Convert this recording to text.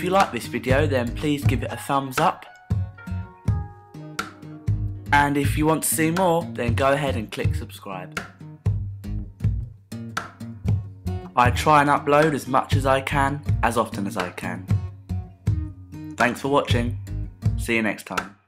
if you like this video, then please give it a thumbs up. And if you want to see more, then go ahead and click subscribe. I try and upload as much as I can, as often as I can. Thanks for watching. See you next time.